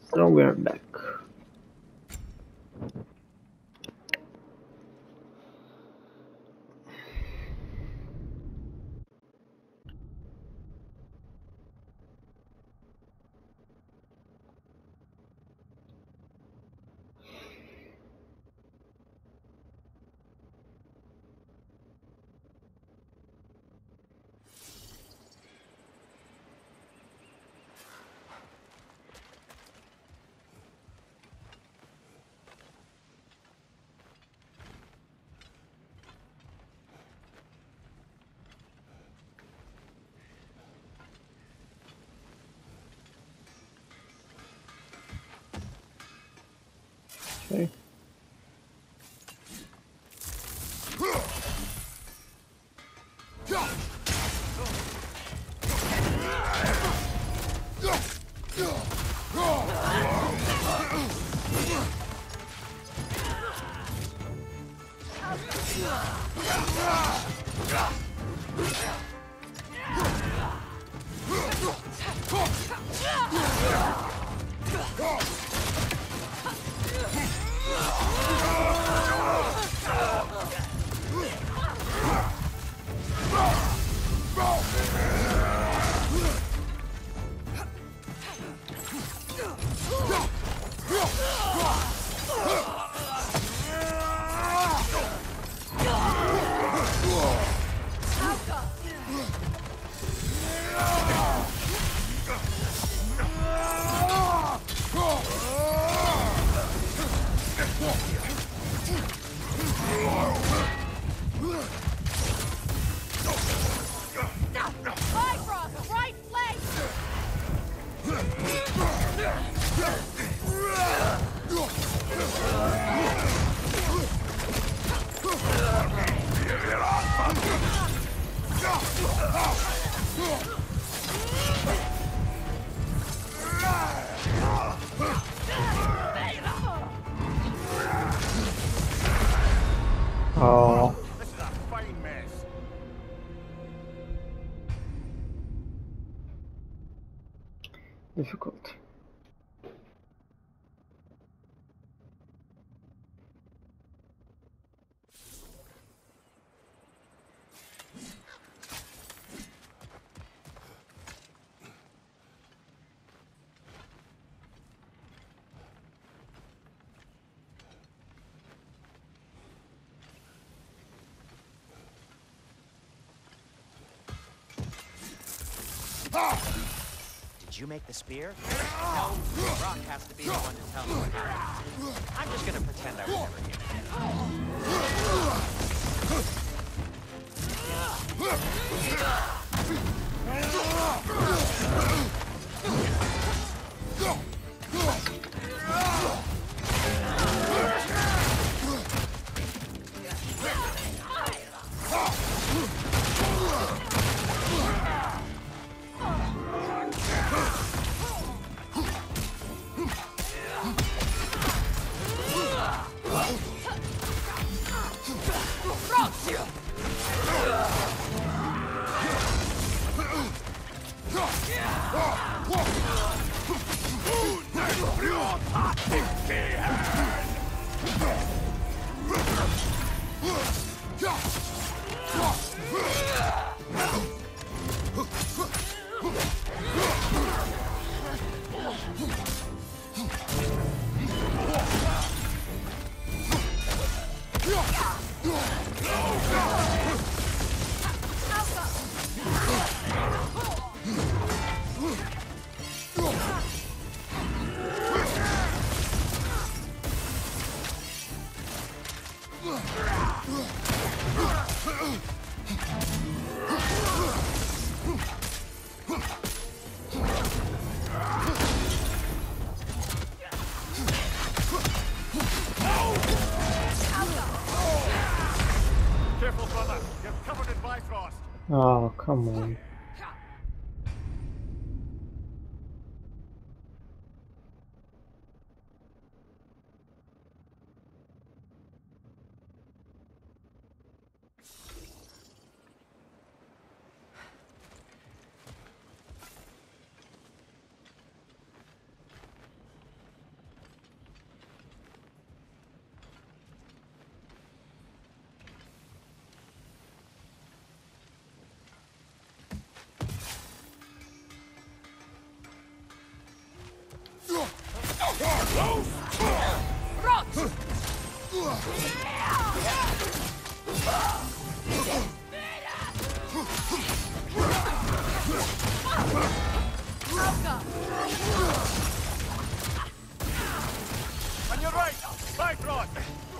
So we're back. Okay. Oh, This is a fine mess. difficult. Did you make the spear? No, Rock has to be the one to tell me what happened. I'm just gonna pretend I was never here. Careful, brother. You're covered in Bifrost. Oh, come on. On your right, Bifrost!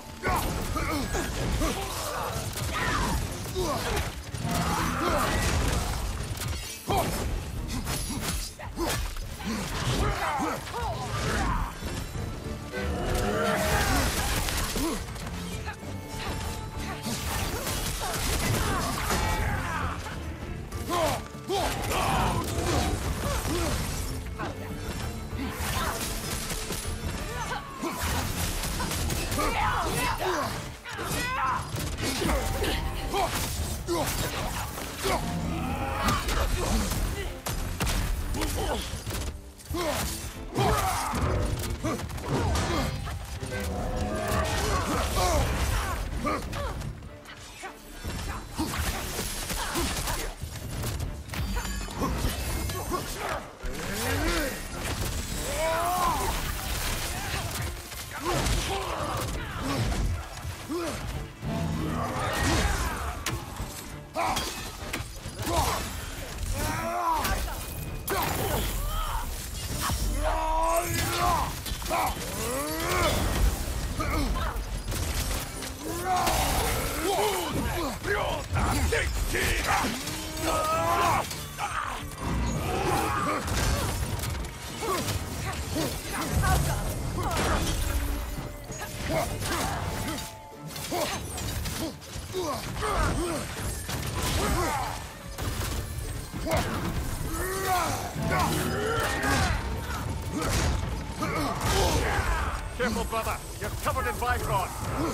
Careful, brother. You're covered in Bifrost.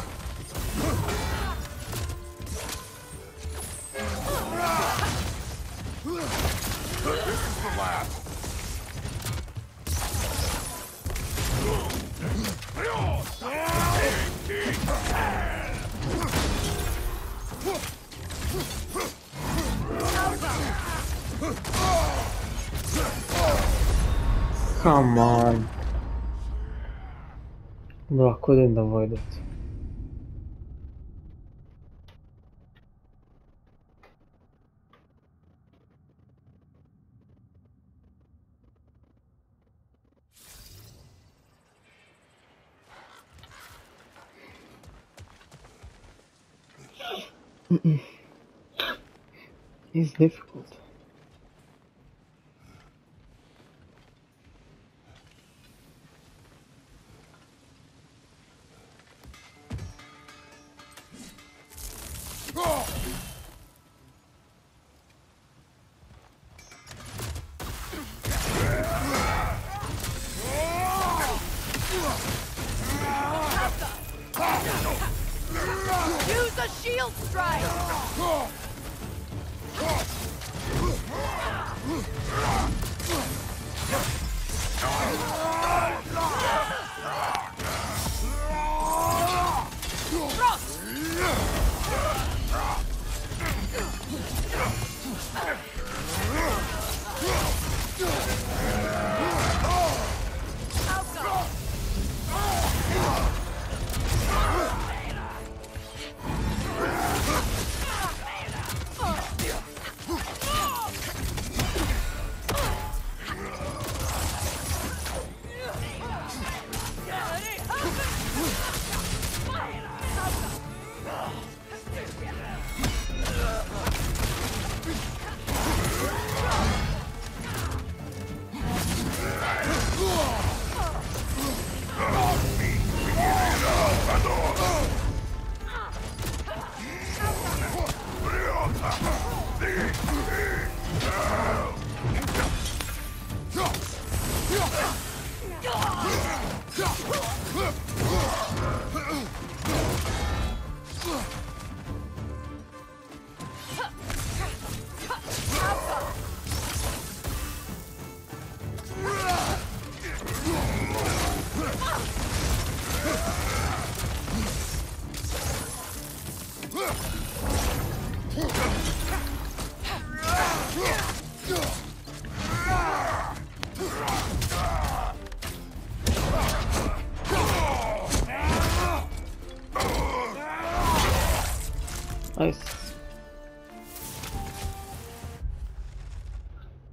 This is the last. Come on. No, I couldn't avoid it. It's difficult. Use a shield strike!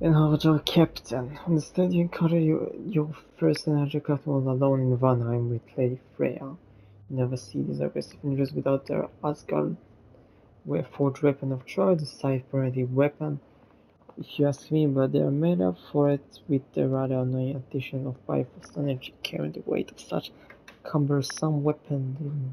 And our captain. Instead, you encounter your first energy battle alone in Vanheim with Lady Freya. You never see these aggressive ninjas without their Asgard forged weapon of choice, the Scythe-ready weapon. If you ask me, but they are made up for it with the rather annoying addition of Bifrost energy. Carrying the weight of such cumbersome weapon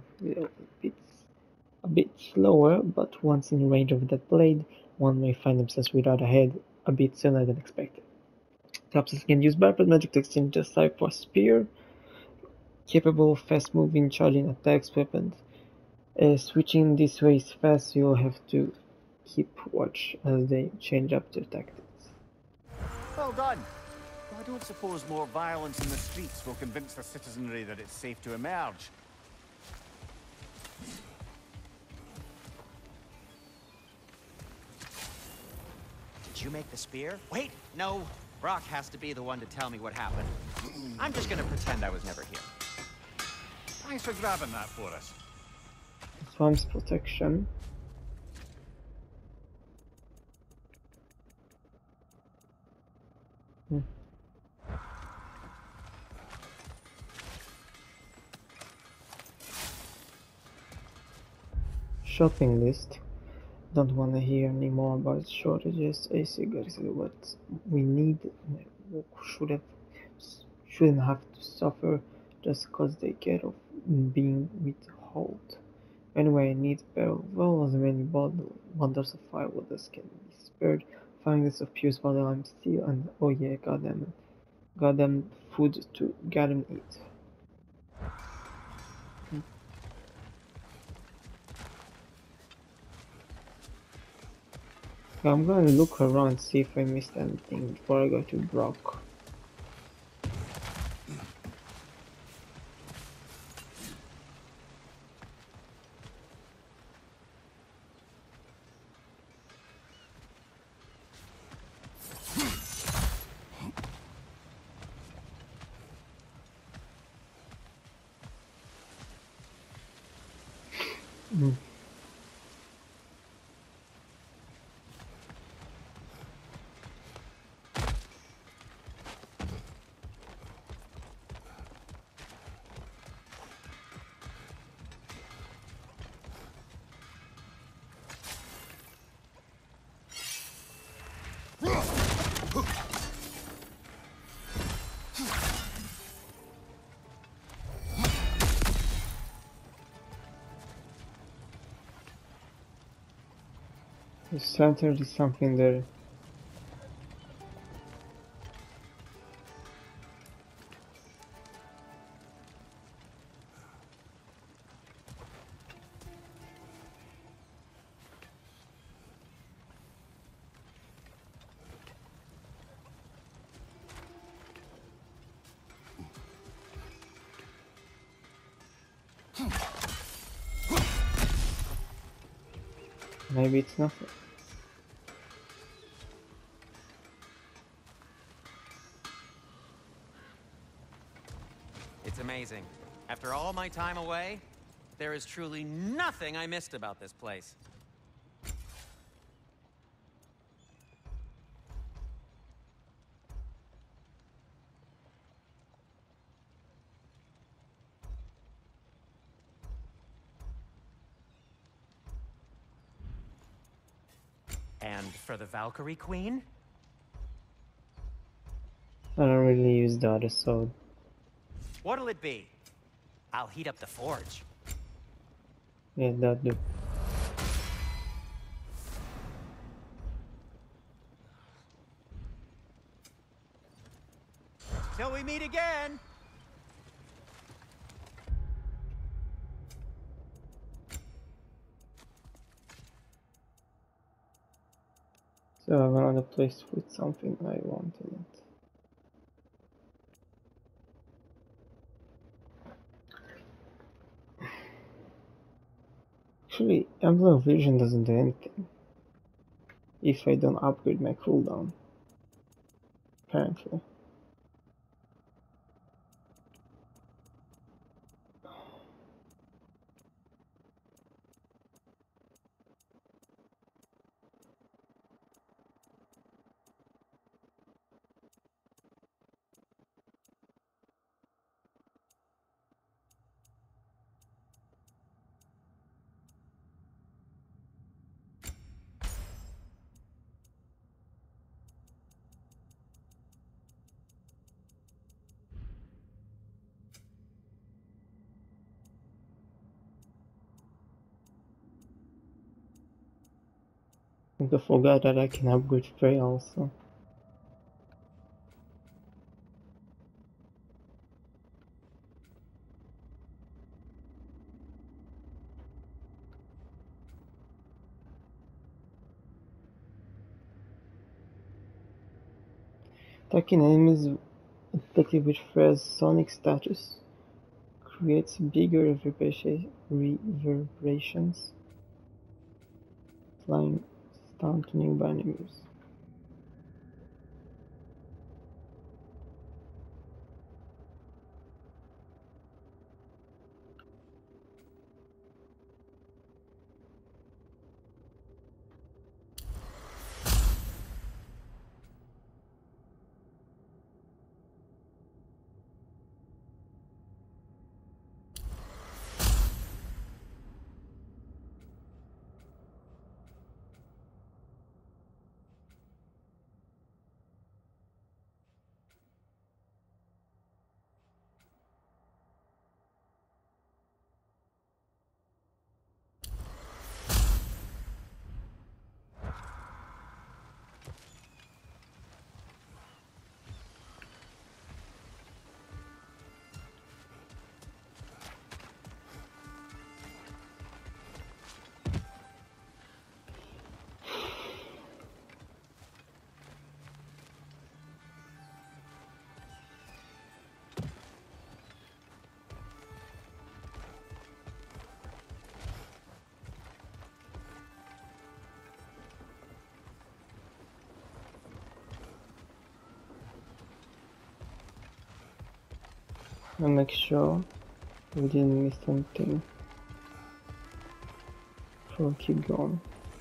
a bit slower, but once in range of that blade, one may find themselves without a head a bit sooner than expected. Capsules can use Bifrost magic to exchange the Cypher spear, capable of fast-moving, charging attacks weapons. Switching this way is fast, so you'll have to keep watch as they change up their tactics. Well done. I don't suppose more violence in the streets will convince the citizenry that it's safe to emerge. Did you make the spear? Wait, no. Brock has to be the one to tell me what happened. I'm just gonna pretend I was never here. Thanks for grabbing that for us. Swarm's protection. Shopping list. Don't want to hear any more about shortages. Exactly what we need. Shouldn't have to suffer just cause they get off being withheld. Anyway, I need barrel well as many bundles of firewood as can be spared. Finding this of Pierce while I'm still and oh yeah, goddamn food to goddamn eat. I'm gonna look around see if I missed anything before I go to Brock. The center is something there. Maybe it's nothing. It's amazing. After all my time away, there is truly nothing I missed about this place. And for the Valkyrie Queen? I don't really use the other sword. What'll it be? I'll heat up the forge. Yeah, that do. Till we meet again! So I have another place with something I want in it. Actually, Emblem of Vision doesn't do anything if I don't upgrade my cooldown. Apparently. I forgot that I can upgrade Freya also. Attacking enemies inflicted with Freya's sonic status creates bigger reverberations, flying stun to nearby enemies. I'll make sure we didn't miss anything. So keep going.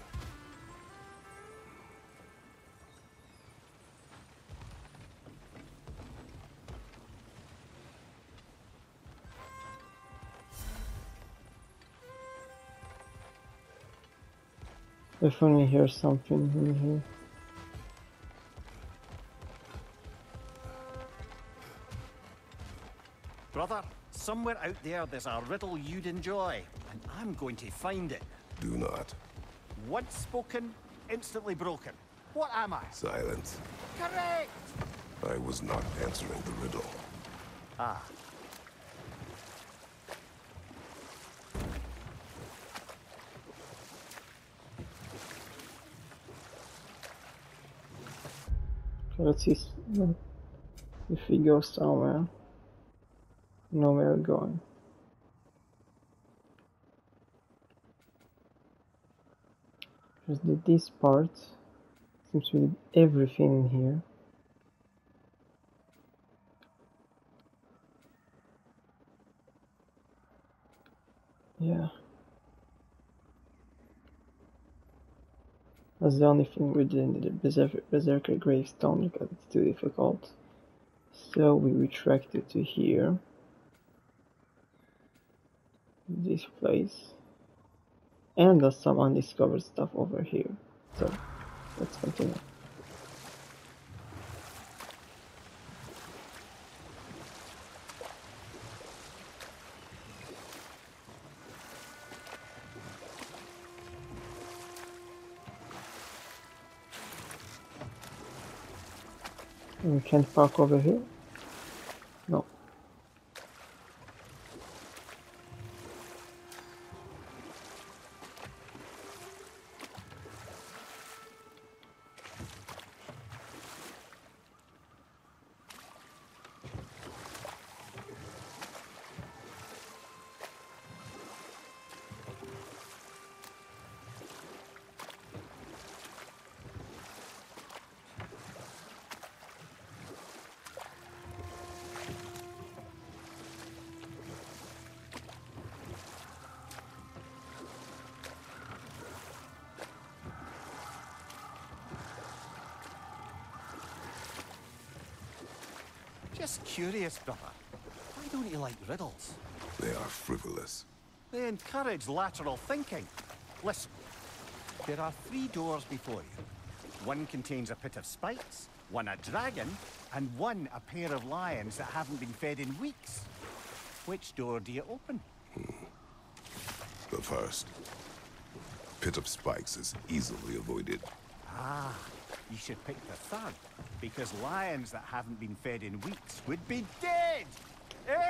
Definitely hear something in here. Brother, somewhere out there's a riddle you'd enjoy, and I'm going to find it. Do not. Once spoken, instantly broken. What am I? Silence. Correct! I was not answering the riddle. Ah. Okay, let's see if we go somewhere. Nowhere going. Just this part seems to be everything in here. Yeah. That's the only thing we didn't do, the Berserker Gravestone, because it's too difficult. So we retracted to here. This place. And there's some undiscovered stuff over here. So, let's continue. We can't park over here? No. Just curious, brother. Why don't you like riddles? They are frivolous. They encourage lateral thinking. Listen, there are 3 doors before you. One contains a pit of spikes, one a dragon, and one a pair of lions that haven't been fed in weeks. Which door do you open? The first. pit of spikes is easily avoided. Ah, you should pick the third, because lions that haven't been fed in weeks would be dead! Eh?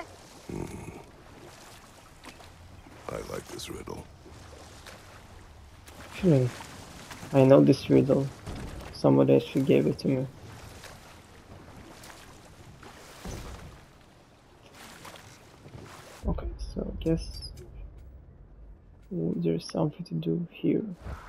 I like this riddle. Actually, I know this riddle. Somebody actually gave it to me. Okay, so I guess there's something to do here.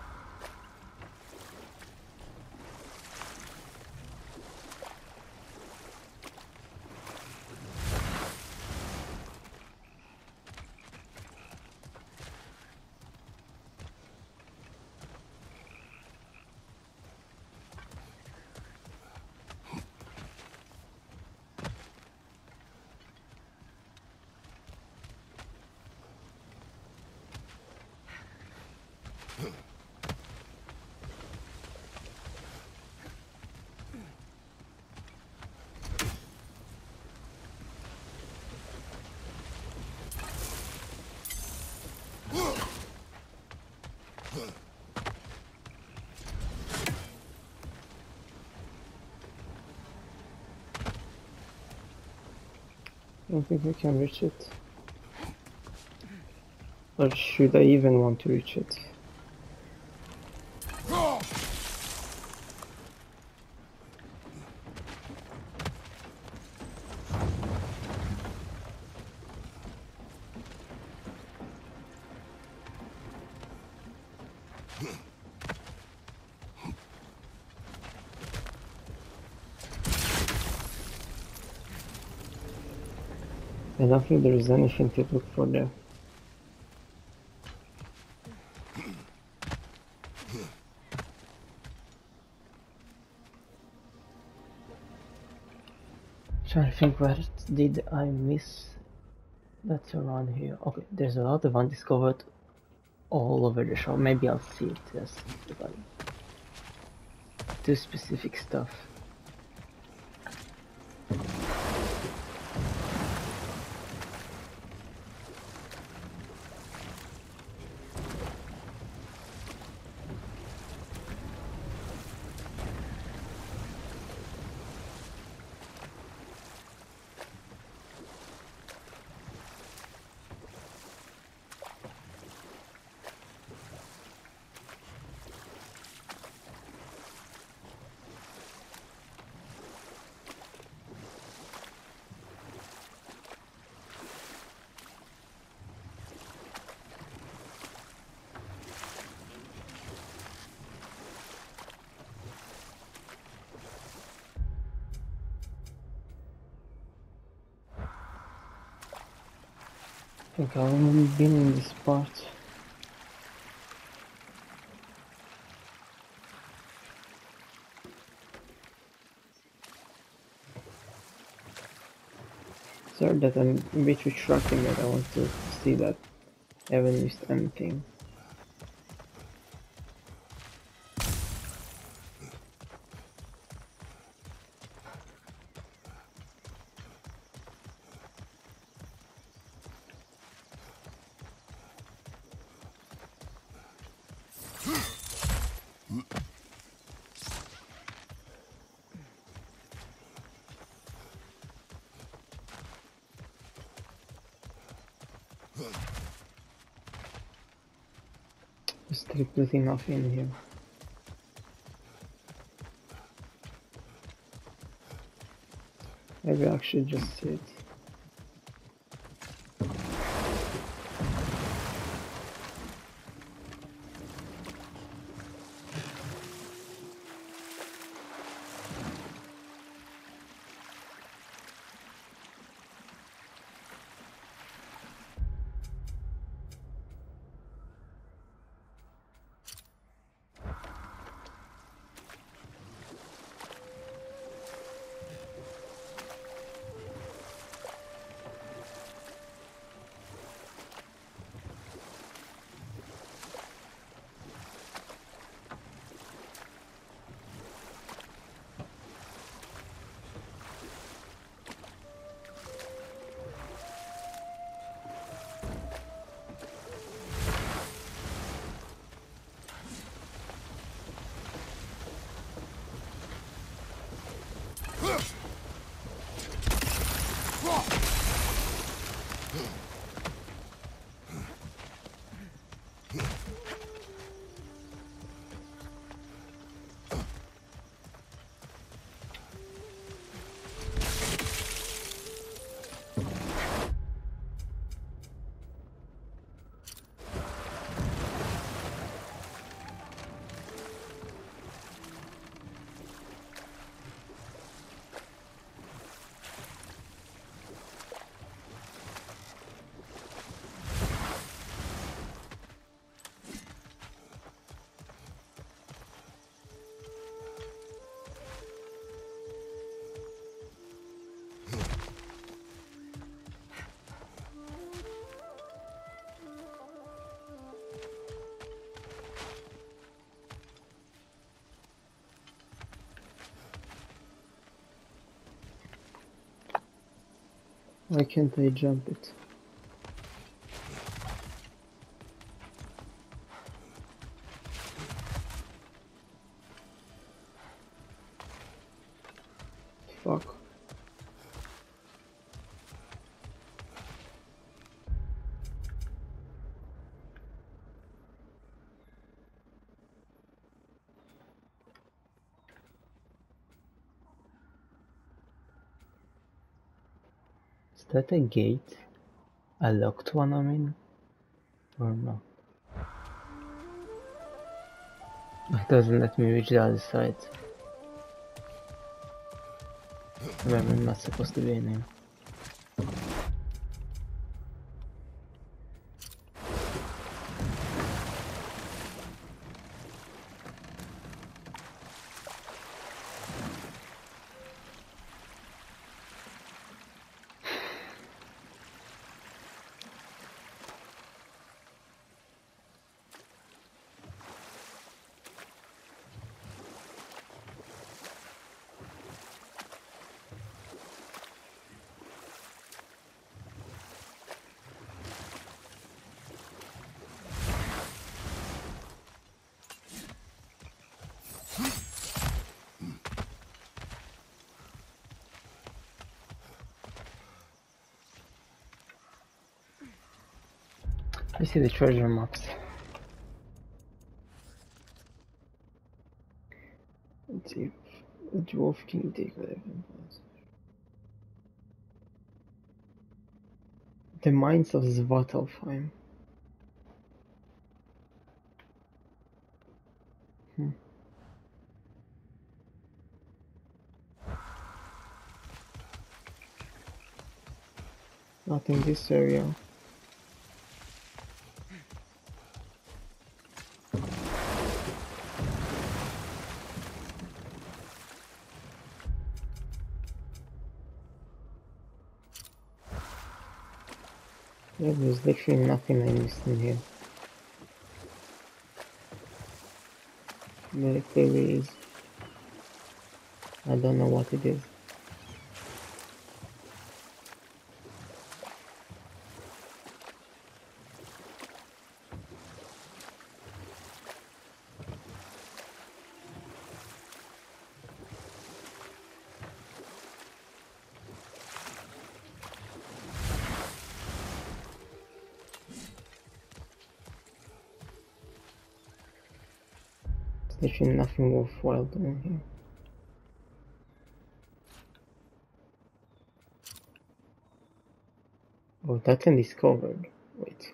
I don't think we can reach it. Or should I even want to reach it? I don't think there is anything to look for there. Trying to think, where did I miss? That's around here. Okay, there's a lot of undiscovered all over the show. Maybe I'll see it as like too specific stuff. I think I've only been in this part. Sorry that I'm a bit retracting it. I want to see that I haven't missed anything. There's completely nothing in here. Maybe I should just see it. Why can't I jump it? Fuck. Is that a gate? A locked one, I mean? Or not? It doesn't let me reach the other side. Remember, I'm not supposed to be in here. I see the treasure maps. Let's see if the dwarf can take whatever. The mines of Svartalfheim. Not in this area. Yeah, there's literally nothing I missed in here. There clearly is. I don't know what it is. There's literally nothing worthwhile doing here. Oh, that's undiscovered. Wait.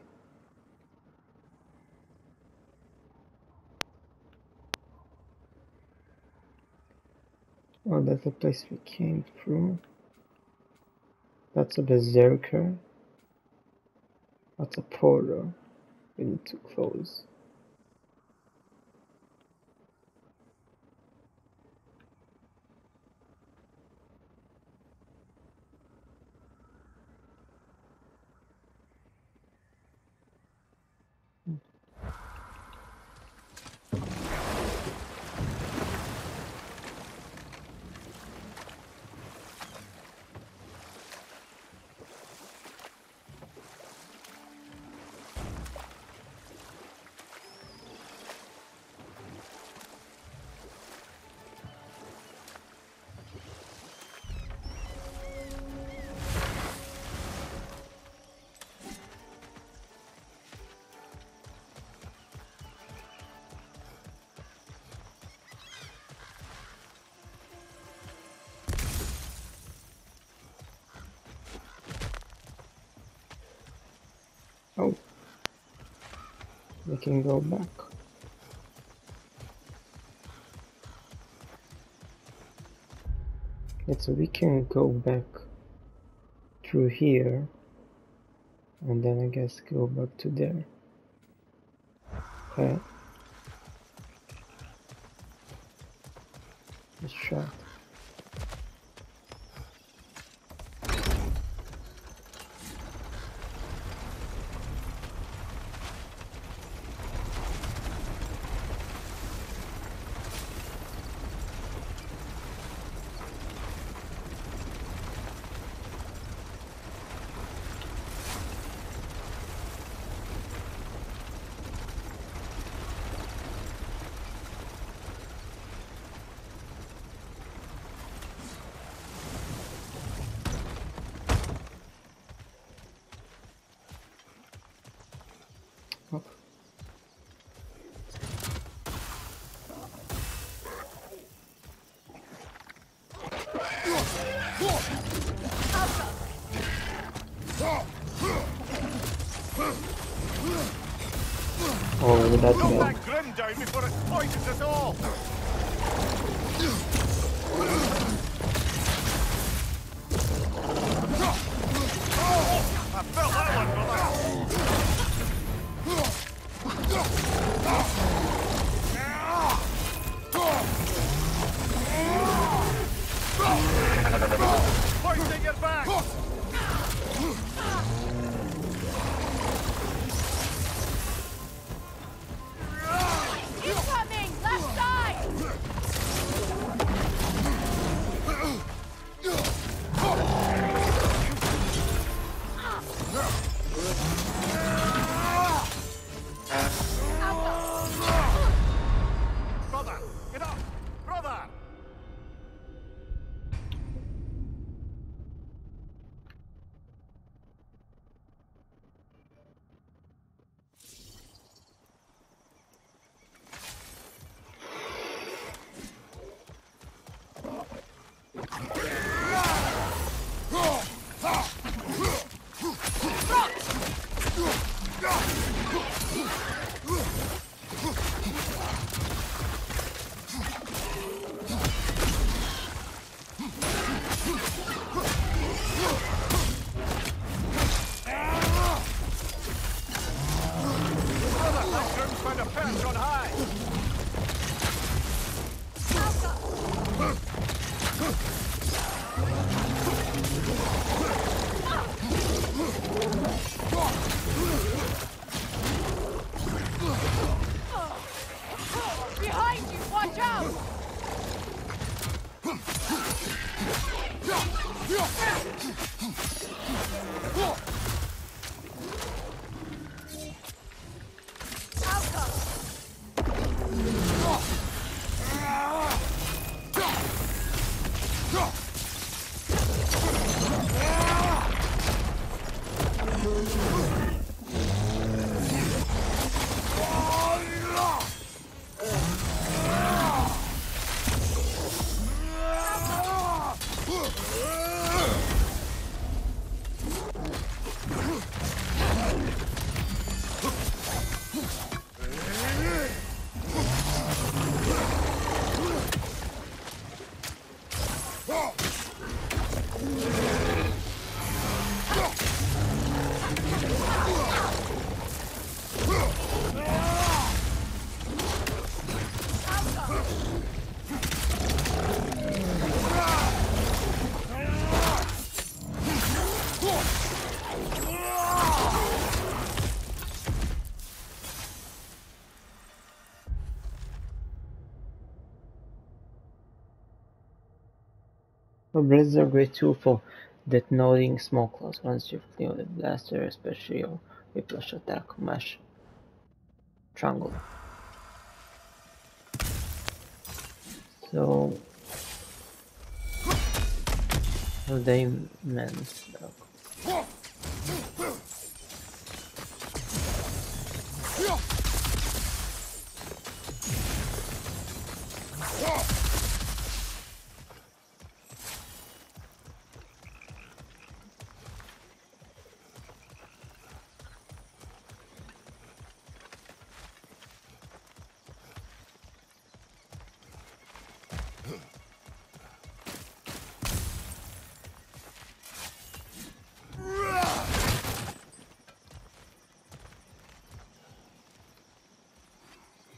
Oh, that's the place we came through. That's a berserker. That's a portal. We need to close. We can go back. So we can go back through here and then I guess go back to there. Okay. Let's try. Up. Oh, that's Knock bad. that grim down before it poisons us all! I felt that one, brother! Pointing your back! Incoming! Left side! Brother! Get up! Brother! Brother, that groom's found a perch on high! Behind you! Watch out! Blades are great too for detonating small clouds once you've cleared the blaster, especially your whiplash attack, mash triangle. So they meant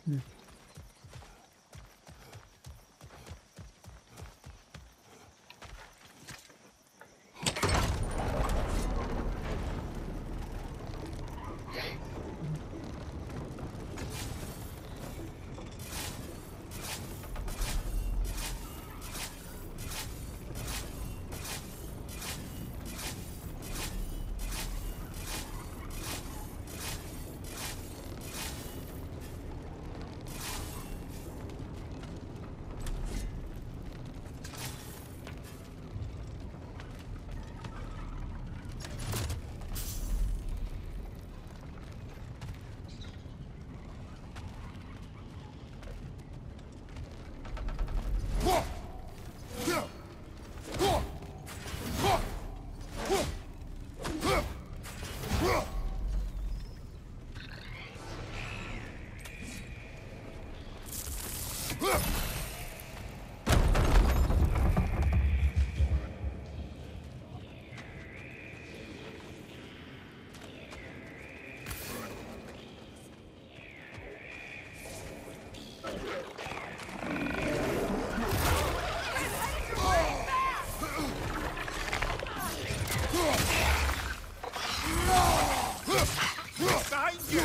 Behind you!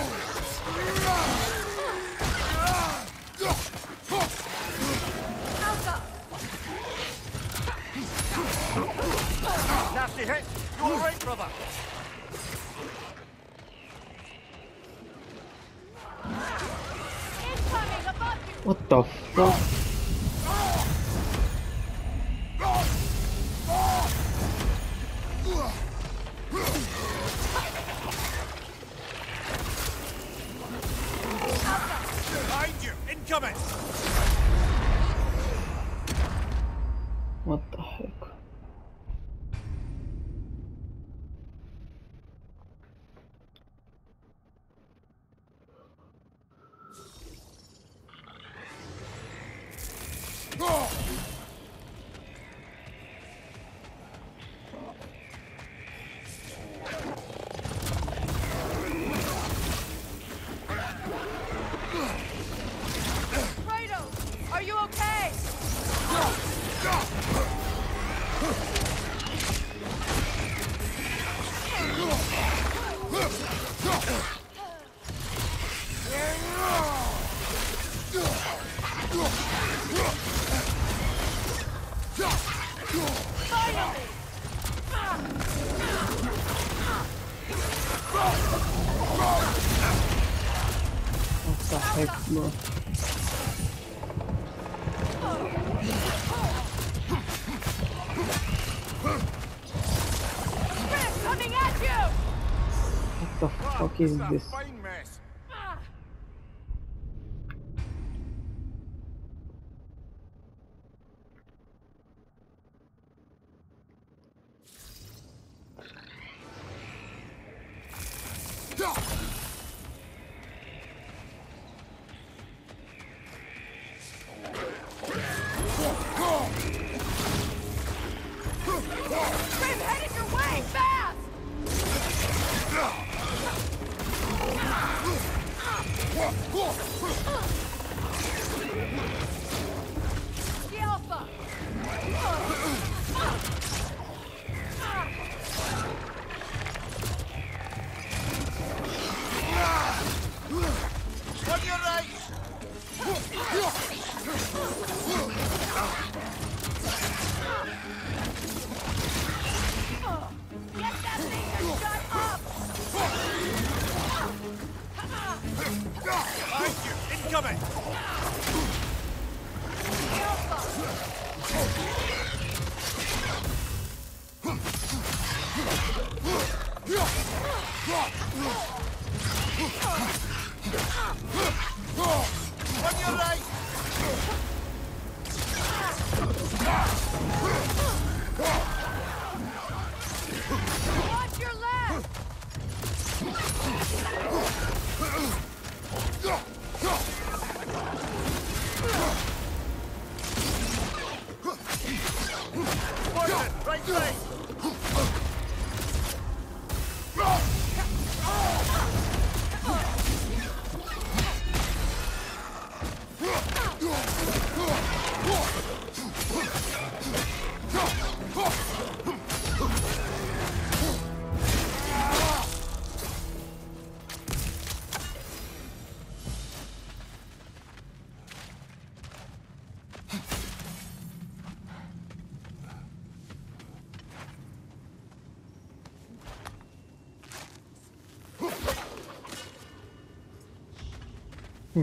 Nasty hit! You alright, brother? Incoming above you! What the fuck? Behind you! Incoming! What the heck? Kratos, are you okay? Finally! What the heck, bro? Chris, coming at you! What the fuck is this? Fine mess. Grim, headed your way! Fast! The Alpha! On your right! Get that thing to shut up! Behind you! Incoming! The Alpha! On your right! Watch your left! Poison! Right side! Hmm.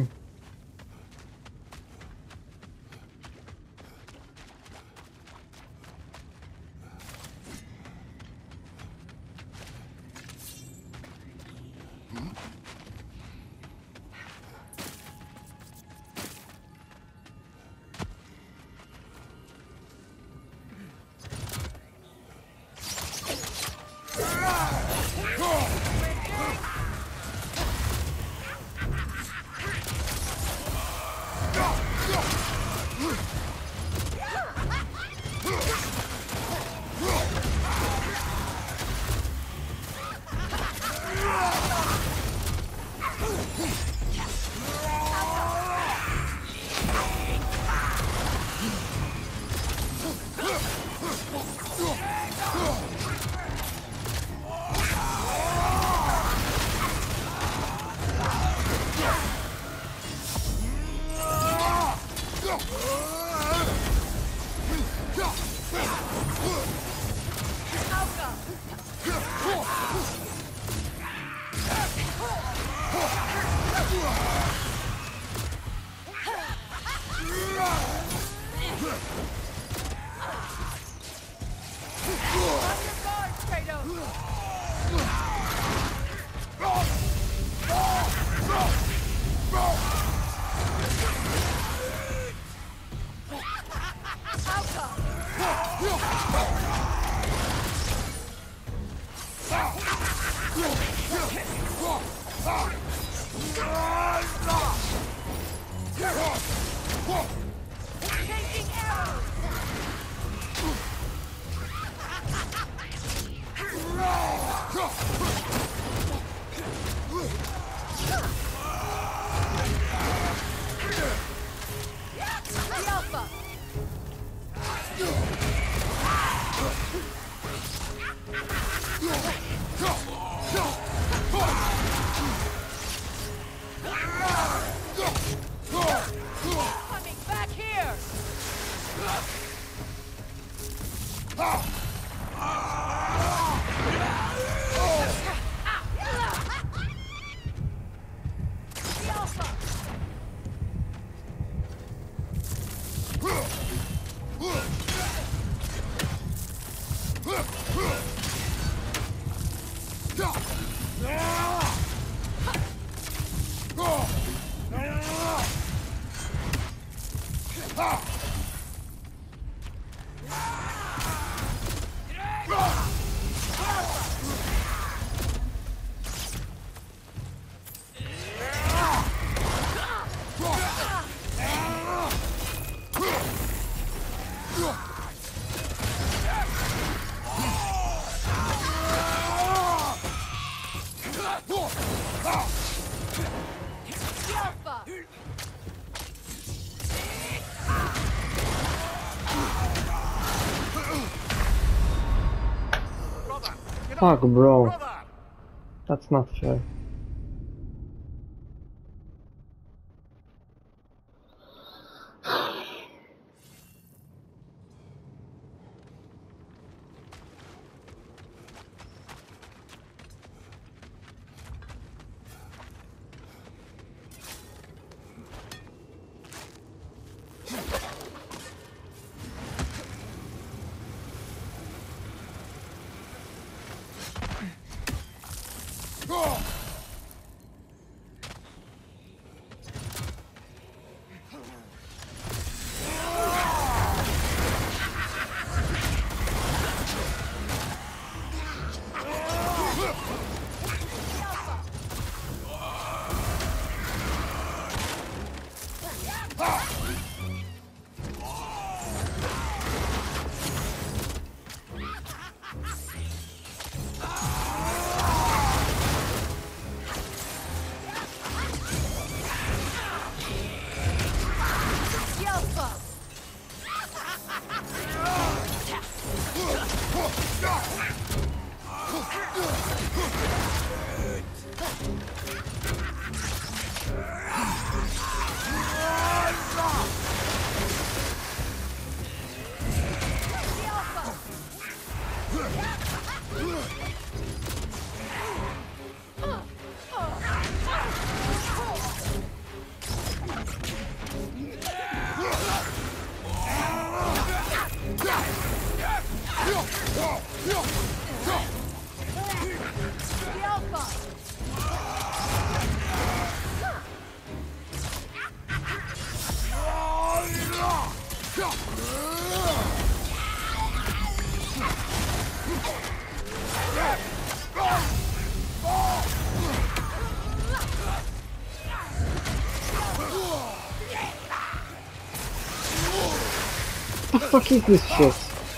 Fuck, bro. That's not fair. fuck is this shit?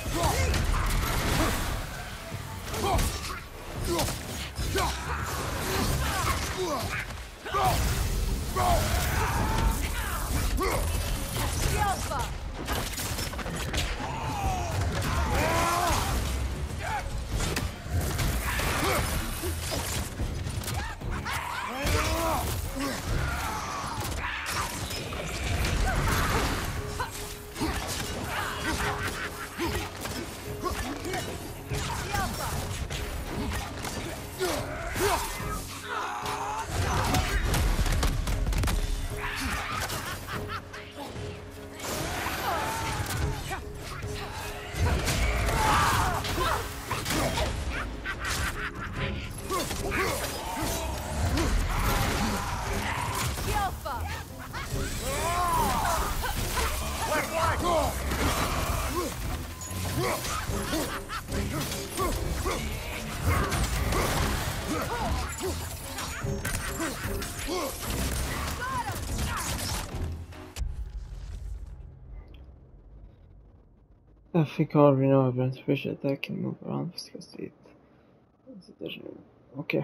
I think I already know everyone's fish attack can move around because it doesn't. Okay.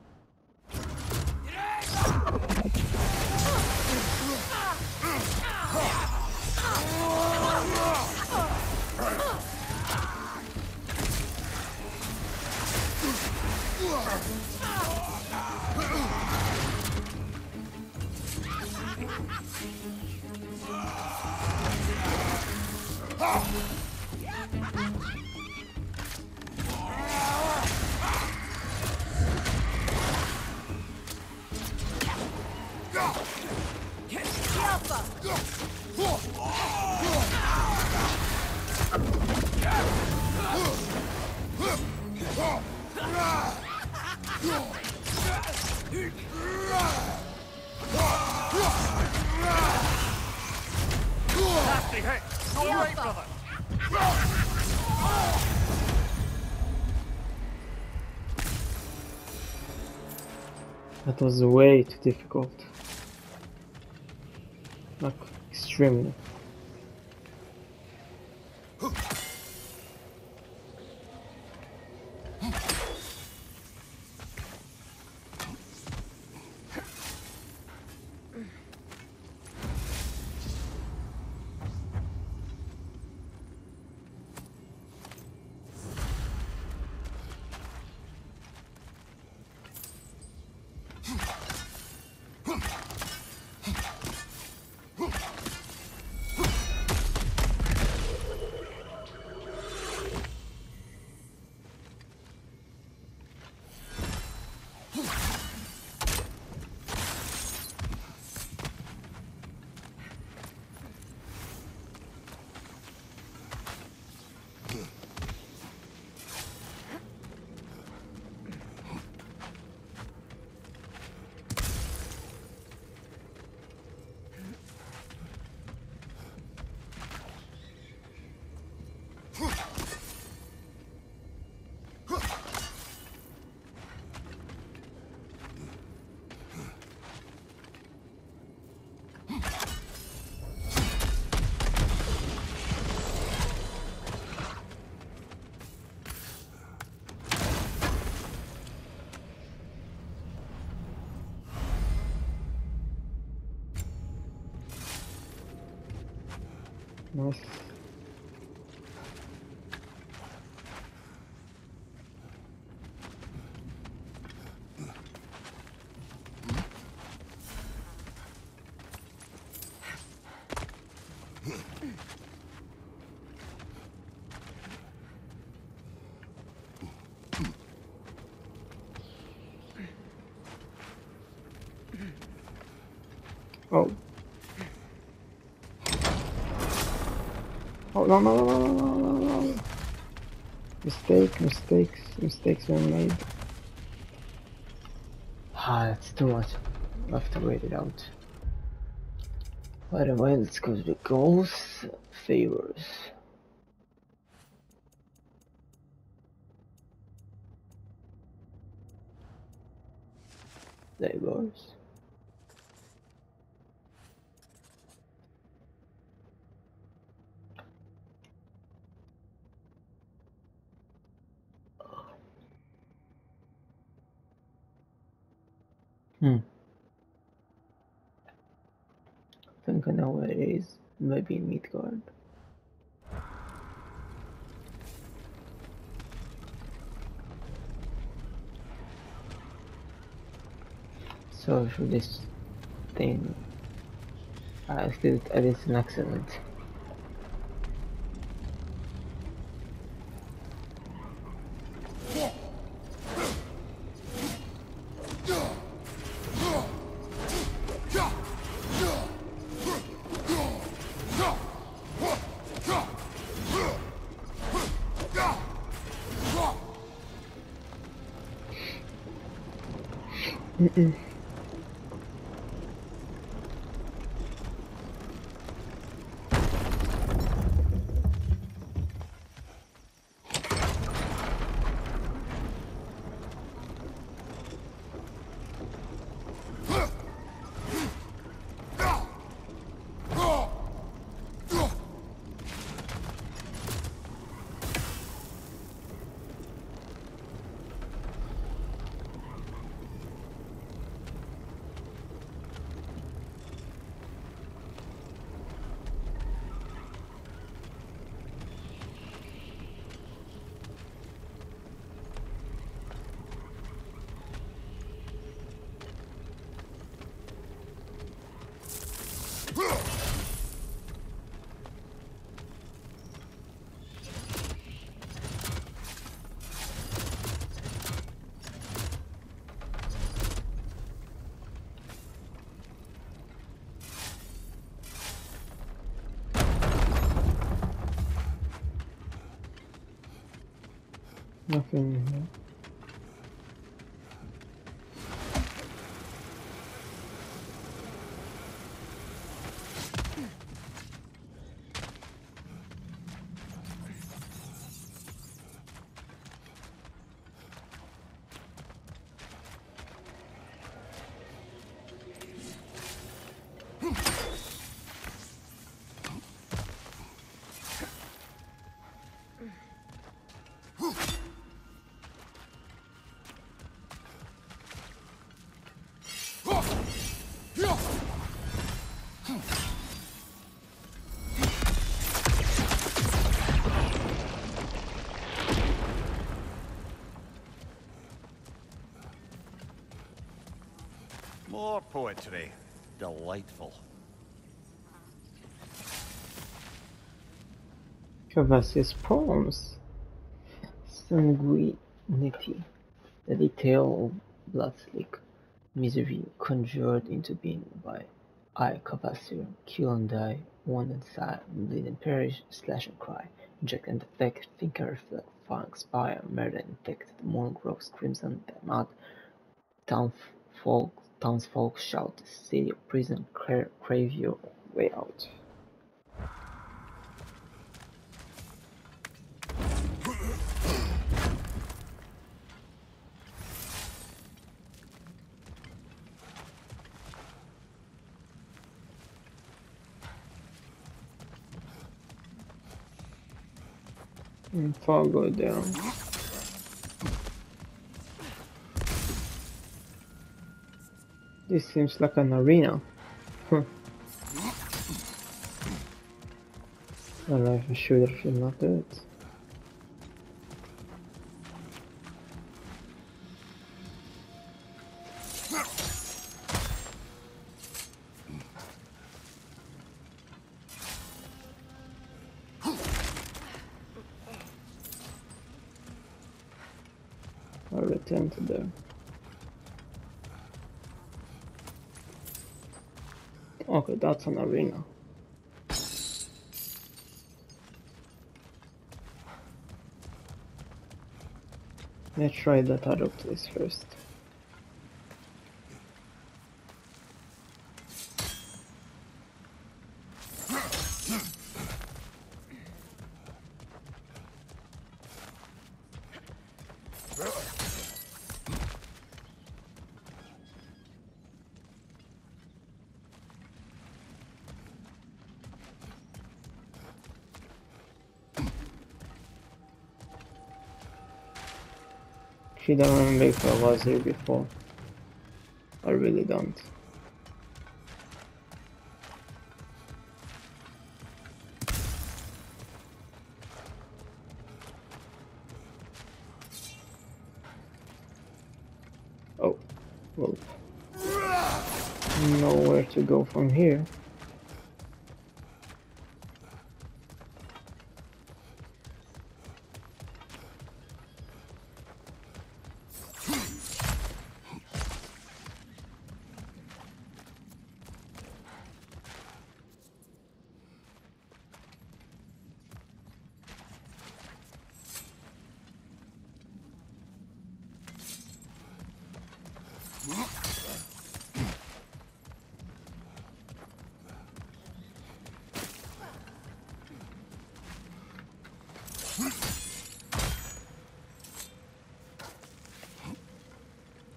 Nasty hit! All right, brother! That was way too difficult. Like, extremely. Nice. Oh. Oh, no, no, no, no, no, no, no. Mistakes were made. Ah, it's too much. I have to wait it out. By the way, let's go to the goals. Favors. There it goes. I think I know where it is. Maybe in Midgard. Sorry for this thing. I did it's an accident. Nothing here. More poetry. Delightful. Cavasius poems. Sanguinity. The detail of blood-slick misery conjured into being by I, Cavassier, kill and die, wound and sigh, bleed and perish, slash and cry, inject and defect, think and reflect, fire expire, murder and infect, the moon grows crimson, them out, townsfolk shout, city of prison, crave your way out. And far go down. This seems like an arena. Huh. A rifle shooter should not do it. I'll return to there. Okay, that's an arena. Let's try that other place first. I don't remember if I was here before. I really don't. Oh, well, nowhere to go from here.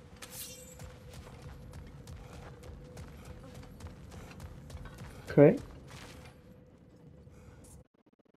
Okay.